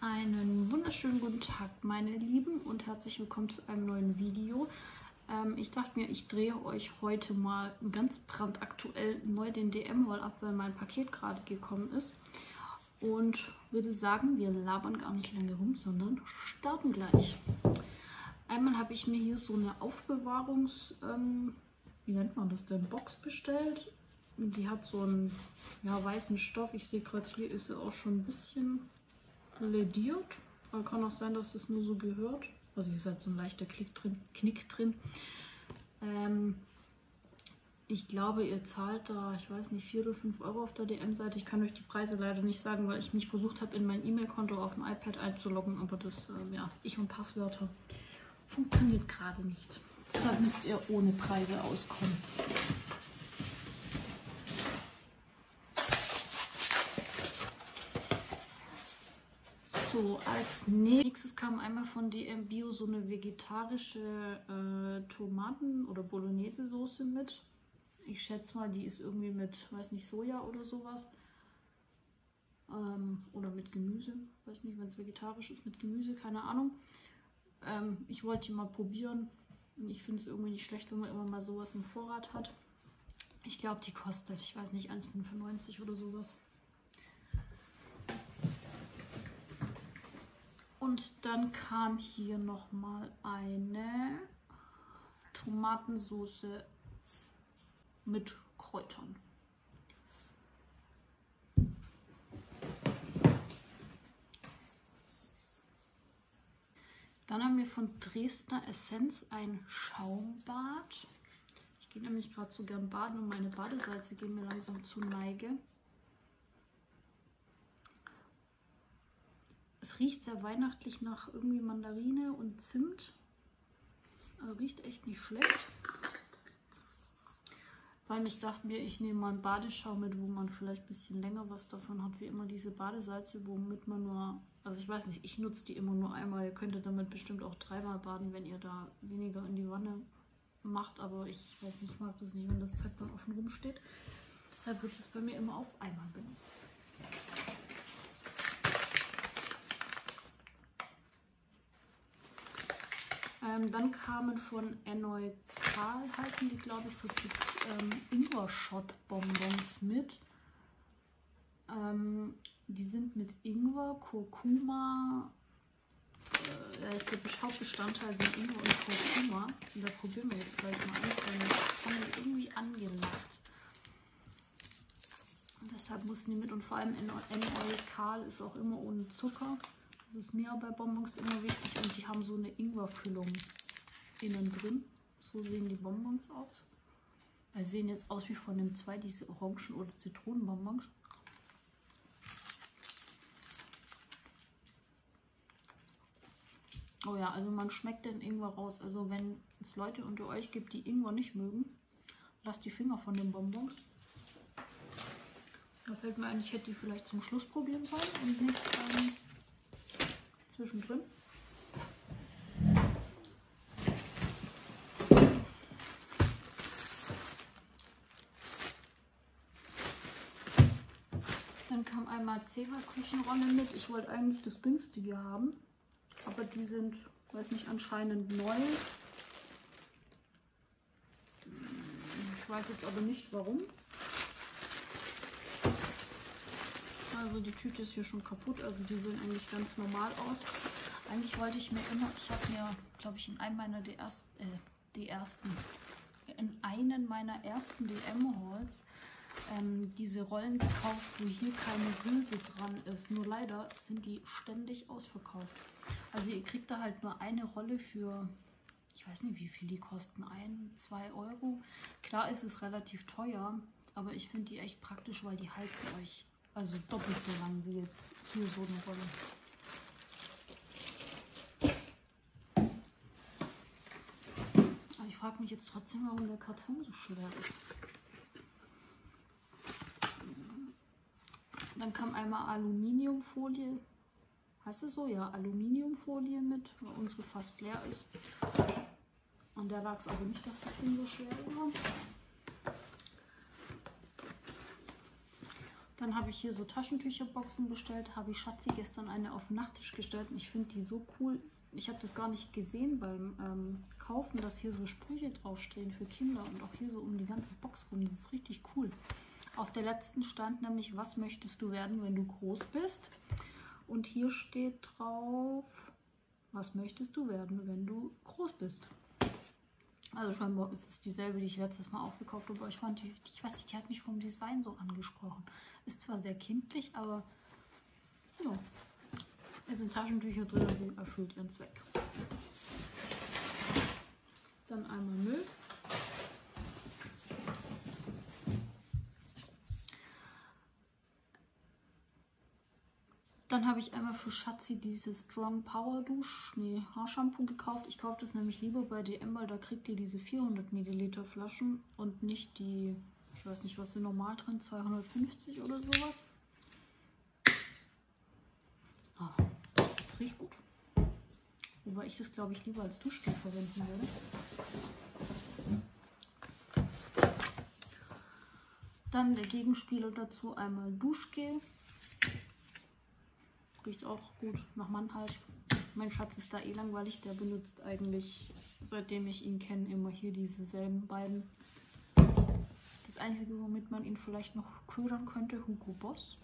Einen wunderschönen guten Tag, meine Lieben, und herzlich willkommen zu einem neuen Video. Ich dachte mir, ich drehe euch heute mal ganz brandaktuell neu den DM-Haul ab, weil mein Paket gerade gekommen ist. Und würde sagen, wir labern gar nicht lange rum, sondern starten gleich. Einmal habe ich mir hier so eine wie nennt man das denn, Box bestellt. Die hat so einen weißen Stoff. Ich sehe gerade, hier ist sie auch schon ein bisschen lediert. Aber kann auch sein, dass es nur so gehört. Also hier ist halt so ein leichter Knick drin. Ich glaube, ihr zahlt da, ich weiß nicht, 4 oder 5 Euro auf der DM-Seite. Ich kann euch die Preise leider nicht sagen, weil ich mich versucht habe, in mein E-Mail-Konto auf dem iPad einzuloggen. Aber das, ich und Passwörter funktioniert gerade nicht. Deshalb müsst ihr ohne Preise auskommen. So, als nächstes kam einmal von DM Bio so eine vegetarische Tomaten- oder Bolognese-Soße mit. Ich schätze mal, die ist irgendwie mit, weiß nicht, Soja oder sowas. Oder mit Gemüse. Weiß nicht, wenn es vegetarisch ist, mit Gemüse, keine Ahnung. Ich wollte die mal probieren. Und ich finde es irgendwie nicht schlecht, wenn man immer mal sowas im Vorrat hat. Ich glaube, die kostet, ich weiß nicht, 1,95 oder sowas. Und dann kam hier nochmal eine Tomatensoße mit Kräutern. Dann haben wir von Dresdner Essenz ein Schaumbad. Ich gehe nämlich gerade so gern baden und meine Badesalze gehen mir langsam zu Neige. Es riecht sehr weihnachtlich nach irgendwie Mandarine und Zimt. Also riecht echt nicht schlecht. Vor allem, ich dachte mir, ich nehme mal einen Badeschaum mit, wo man vielleicht ein bisschen länger was davon hat, wie immer diese Badesalze, womit man nur, also ich weiß nicht, ich nutze die immer nur einmal. Ihr könntet damit bestimmt auch 3-mal baden, wenn ihr da weniger in die Wanne macht. Aber ich weiß nicht, ich mag das nicht, wenn das Zeug dann offen rumsteht. Deshalb wird es bei mir immer auf einmal benutzt. Dann kamen von Enoikal, heißen die, glaube ich, so Ingwer-Shot-Bonbons mit. Die sind mit Ingwer, Kurkuma, ich glaube, Hauptbestandteil sind Ingwer und Kurkuma. Und da probieren wir jetzt gleich mal eins, denn das haben wir irgendwie angelacht. Und deshalb mussten die mit, und vor allem Enoikal ist auch immer ohne Zucker. Das ist mir bei Bonbons immer wichtig, und die haben so eine Ingwerfüllung innen drin. So sehen die Bonbons aus. Sie sehen jetzt aus wie von dem 2 diese Orangen- oder Zitronenbonbons. Oh ja, also man schmeckt den Ingwer raus. Also wenn es Leute unter euch gibt, die Ingwer nicht mögen, lasst die Finger von den Bonbons. Da fällt mir ein, ich hätte die vielleicht zum Schluss probieren sollen und nicht zwischendrin. Dann kam einmal Zewa-Küchenrolle mit. Ich wollte eigentlich das günstige haben, aber die sind, weiß nicht, anscheinend neu. Ich weiß jetzt aber nicht warum. Also die Tüte ist hier schon kaputt, also die sehen eigentlich ganz normal aus. Eigentlich wollte ich mir immer, ich habe mir, glaube ich, in einem meiner meiner ersten DM-Hauls diese Rollen gekauft, wo hier keine Hülse dran ist. Nur leider sind die ständig ausverkauft. Also ihr kriegt da halt nur eine Rolle für, ich weiß nicht, wie viel die kosten, 1, 2 Euro. Klar ist es relativ teuer, aber ich finde die echt praktisch, weil die halten euch also doppelt so lang wie jetzt hier so eine Rolle. Aber ich frage mich jetzt trotzdem, warum der Karton so schwer ist. Dann kam einmal Aluminiumfolie. Heißt es so? Ja, Aluminiumfolie mit, weil unsere fast leer ist. Und da lag es aber nicht, dass das Ding so schwer war. Dann habe ich hier so Taschentücherboxen bestellt. Habe ich Schatzi gestern eine auf den Nachttisch gestellt. Und ich finde die so cool. Ich habe das gar nicht gesehen beim Kaufen, dass hier so Sprüche draufstehen für Kinder. Und auch hier so um die ganze Box rum. Das ist richtig cool. Auf der letzten stand nämlich, was möchtest du werden, wenn du groß bist? Und hier steht drauf, was möchtest du werden, wenn du groß bist? Also scheinbar ist es dieselbe, die ich letztes Mal auch gekauft habe. Aber ich fand, ich weiß nicht, die hat mich vom Design so angesprochen. Ist zwar sehr kindlich, aber ja, es sind Taschentücher drin und sie erfüllt ihren Zweck. Dann einmal Müll. Dann habe ich einmal für Schatzi dieses Strong Power Haarshampoo gekauft. Ich kaufe das nämlich lieber bei DM, weil da kriegt ihr diese 400 Milliliter Flaschen und nicht die, ich weiß nicht, was sind normal drin, 250 oder sowas. Ah, das riecht gut. Wobei ich das, glaube ich, lieber als Duschgel verwenden würde. Dann der Gegenspieler dazu einmal Duschgel. Riecht auch gut nach Mann halt. Mein Schatz ist da eh langweilig. Der benutzt eigentlich, seitdem ich ihn kenne, immer hier diese selben beiden. Das Einzige, womit man ihn vielleicht noch ködern könnte, Hugo Boss.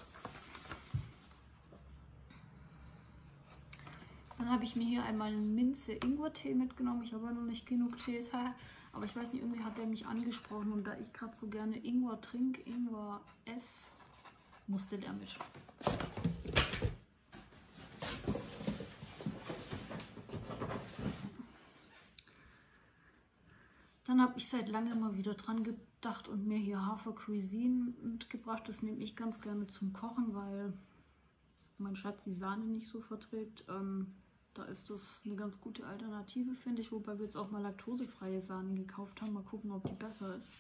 Dann habe ich mir hier einmal einen Minze-Ingwer-Tee mitgenommen. Ich habe ja noch nicht genug Tees. Aber ich weiß nicht, irgendwie hat der mich angesprochen. Und da ich gerade so gerne Ingwer trinke, Ingwer esse, musste der mit. Dann habe ich seit langem mal wieder dran gedacht und mir hier Hafer Cuisine mitgebracht. Das nehme ich ganz gerne zum Kochen, weil mein Schatz die Sahne nicht so verträgt. Da ist das eine ganz gute Alternative, finde ich. Wobei wir jetzt auch mal laktosefreie Sahne gekauft haben. Mal gucken, ob die besser ist.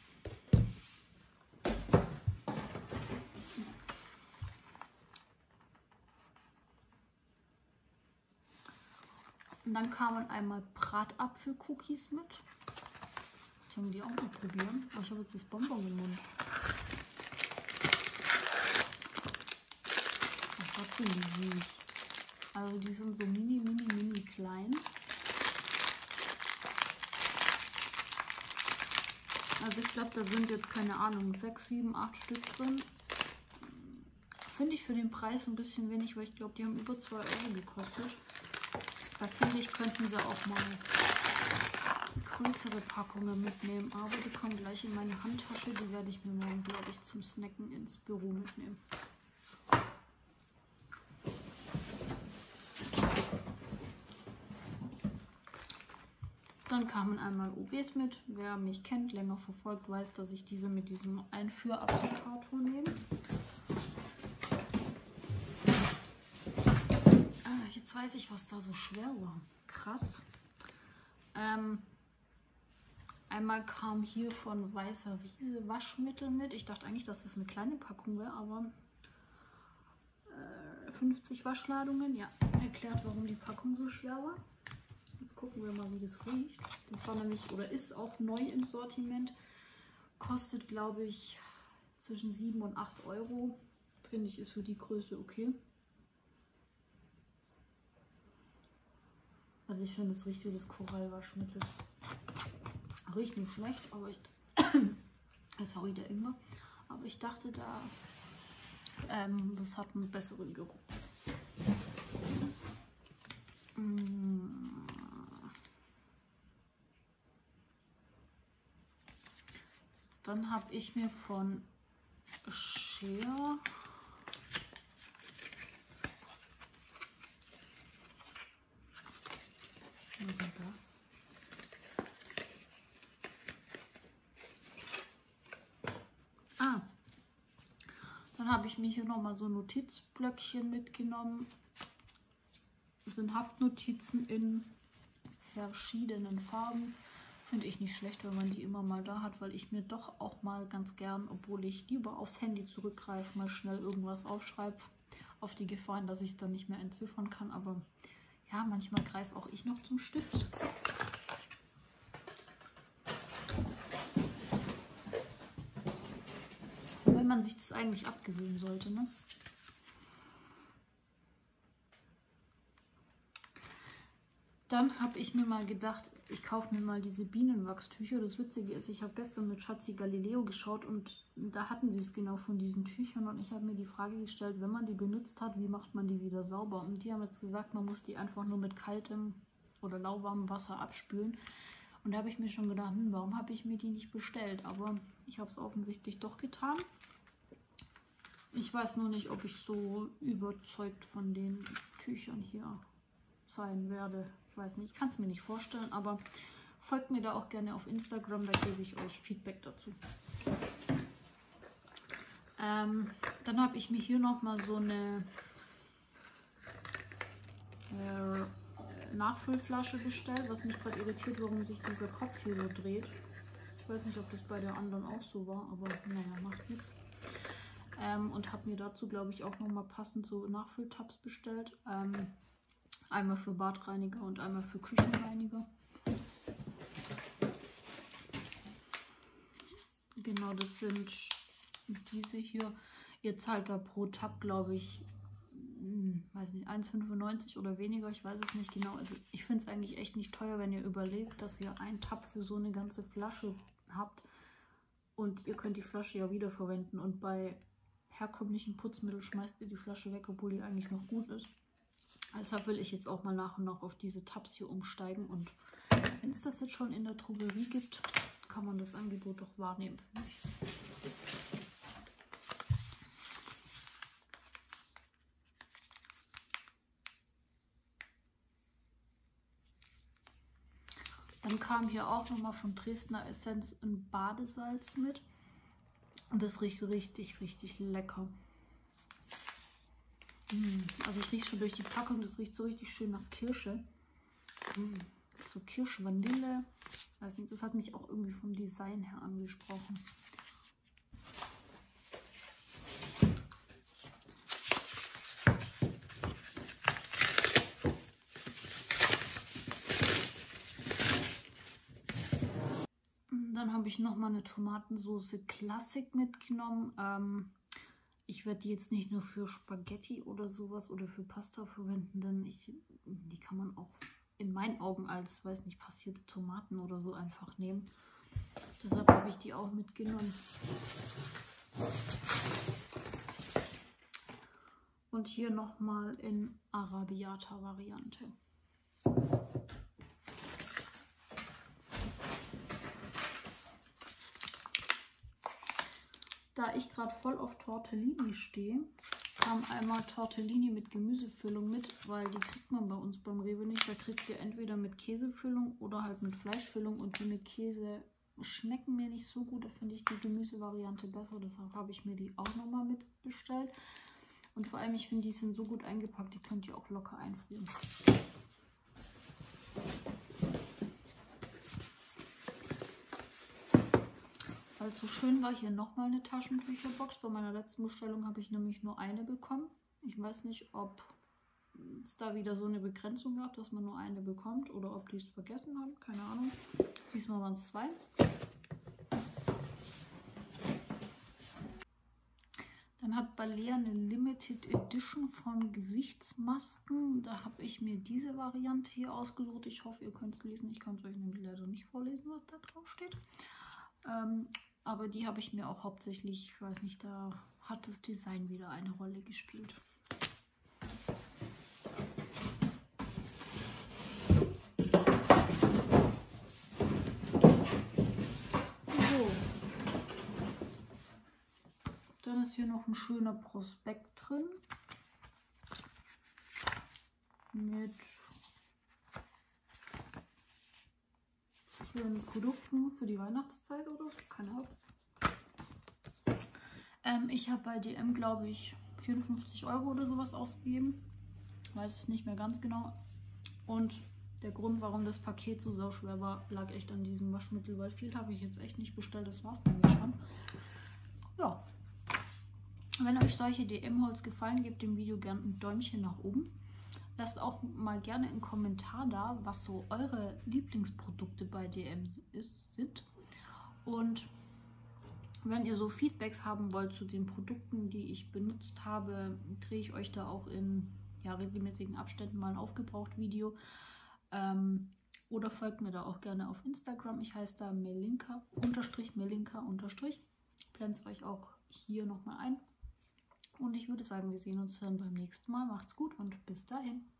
Und dann kamen einmal Bratapfel-Cookies mit. Sollen wir die auch mal probieren? Oh, ich habe jetzt das Bonbon im Mund. Das war ziemlich süß. Also die sind so mini klein. Also ich glaube, da sind jetzt, keine Ahnung, 6, 7, 8 Stück drin. Finde ich für den Preis ein bisschen wenig, weil ich glaube, die haben über 2 Euro gekostet. Da finde ich, könnten sie auch mal größere Packungen mitnehmen. Aber die kommen gleich in meine Handtasche. Die werde ich mir morgen, glaube ich, zum Snacken ins Büro mitnehmen. Dann kamen einmal OBs mit. Wer mich kennt, länger verfolgt, weiß, dass ich diese mit diesem Einführapplikator nehme. Jetzt weiß ich, was da so schwer war. Krass. Einmal kam hier von Weißer Riese Waschmittel mit. Ich dachte eigentlich, dass das eine kleine Packung wäre, aber 50 Waschladungen. Ja, erklärt, warum die Packung so schwer war. Jetzt gucken wir mal, wie das riecht. Das war nämlich, oder ist auch neu im Sortiment. Kostet, glaube ich, zwischen 7 und 8 Euro. Finde ich, ist für die Größe okay. Also ich finde, es riecht wie das Korallwaschmittel. Riecht nicht schlecht, aber ich... sorry, der Ingwer. Aber ich dachte, da das hat einen besseren Geruch. Dann habe ich mir von Shea dann habe ich mir hier noch mal so Notizblöckchen mitgenommen. Das sind Haftnotizen in verschiedenen Farben. Finde ich nicht schlecht, wenn man die immer mal da hat, weil ich mir doch auch mal ganz gern, obwohl ich lieber aufs Handy zurückgreife, mal schnell irgendwas aufschreibe, auf die Gefahr, dass ich es dann nicht mehr entziffern kann. Aber ja, manchmal greife auch ich noch zum Stift. man sich das eigentlich abgewöhnen sollte, ne? Dann habe ich mir mal gedacht, ich kaufe mir mal diese Bienenwachstücher. Das Witzige ist, ich habe gestern mit Schatzi Galileo geschaut und da hatten sie es genau von diesen Tüchern. Und ich habe mir die Frage gestellt, wenn man die benutzt hat, wie macht man die wieder sauber? Und die haben jetzt gesagt, man muss die einfach nur mit kaltem oder lauwarmem Wasser abspülen. Und da habe ich mir schon gedacht, warum habe ich mir die nicht bestellt? Aber ich habe es offensichtlich doch getan. Ich weiß nur nicht, ob ich so überzeugt von den Tüchern hier sein werde. Ich weiß nicht, ich kann es mir nicht vorstellen, aber folgt mir da auch gerne auf Instagram, da gebe ich euch Feedback dazu. Dann habe ich mir hier nochmal so eine Nachfüllflasche bestellt, was mich gerade irritiert, warum sich dieser Kopf hier so dreht. Ich weiß nicht, ob das bei der anderen auch so war, aber naja, macht nichts. Und habe mir dazu, glaube ich, auch nochmal passend so Nachfülltabs bestellt. Einmal für Badreiniger und einmal für Küchenreiniger. Genau, das sind diese hier. Ihr zahlt da pro Tab, glaube ich, weiß nicht, 1,95 oder weniger. Ich weiß es nicht genau. Also ich finde es eigentlich echt nicht teuer, wenn ihr überlegt, dass ihr einen Tab für so eine ganze Flasche habt. Und ihr könnt die Flasche ja wiederverwenden. Und bei herkömmlichen Putzmitteln schmeißt ihr die Flasche weg, obwohl die eigentlich noch gut ist. Deshalb will ich jetzt auch mal nach und nach auf diese Tabs hier umsteigen. Und wenn es das jetzt schon in der Drogerie gibt, kann man das Angebot doch wahrnehmen, finde ich. Dann kam hier auch nochmal von Dresdner Essenz ein Badesalz mit. Und das riecht richtig, richtig lecker. Also ich rieche schon durch die Packung, das riecht so richtig schön nach Kirsche. So Kirsch-Vanille. Weiß nicht, das hat mich auch irgendwie vom Design her angesprochen. Dann habe ich nochmal eine Tomatensauce Classic mitgenommen. Ich werde die jetzt nicht nur für Spaghetti oder sowas oder für Pasta verwenden, denn die kann man auch in meinen Augen als, weiß nicht, passierte Tomaten oder so einfach nehmen. Deshalb habe ich die auch mitgenommen. Und hier nochmal in Arabiata-Variante. Da ich gerade voll auf Tortellini stehe, kam einmal Tortellini mit Gemüsefüllung mit, weil die kriegt man bei uns beim Rewe nicht. Da kriegt ihr entweder mit Käsefüllung oder halt mit Fleischfüllung, und die mit Käse schmecken mir nicht so gut. Da finde ich die Gemüsevariante besser, deshalb habe ich mir die auch nochmal mitbestellt. Und vor allem, ich finde, die sind so gut eingepackt, die könnt ihr auch locker einfrieren. Also schön war hier nochmal eine Taschentücherbox. Bei meiner letzten Bestellung habe ich nämlich nur eine bekommen. Ich weiß nicht, ob es da wieder so eine Begrenzung gab, dass man nur eine bekommt, oder ob die es vergessen haben. Keine Ahnung. Diesmal waren es 2. Dann hat Balea eine Limited Edition von Gesichtsmasken. Da habe ich mir diese Variante hier ausgesucht. Ich hoffe, ihr könnt es lesen. Ich kann es euch nämlich leider nicht vorlesen, was da drauf steht. Aber die habe ich mir auch hauptsächlich, ich weiß nicht, da hat das Design wieder eine Rolle gespielt. So. Dann ist hier noch ein schöner Prospekt drin. Mit schönen Produkten für die Weihnachtszeit oder so, keine Ahnung. Ich habe bei DM, glaube ich, 54 € oder sowas ausgegeben. Weiß es nicht mehr ganz genau. Und der Grund, warum das Paket so sauschwer war, lag echt an diesem Waschmittel, weil viel habe ich jetzt echt nicht bestellt. Das war es nämlich schon. Ja. Wenn euch solche DM-Hauls gefallen, gebt dem Video gerne ein Däumchen nach oben. Lasst auch mal gerne einen Kommentar da, was so eure Lieblingsprodukte bei DM sind. Und Wenn ihr so Feedbacks haben wollt zu den Produkten, die ich benutzt habe, drehe ich euch da auch in regelmäßigen Abständen mal ein Aufgebraucht-Video. Oder folgt mir da auch gerne auf Instagram. Ich heiße da Melinka Melinka. Blende es euch auch hier nochmal ein. Und ich würde sagen, wir sehen uns dann beim nächsten Mal. Macht's gut und bis dahin.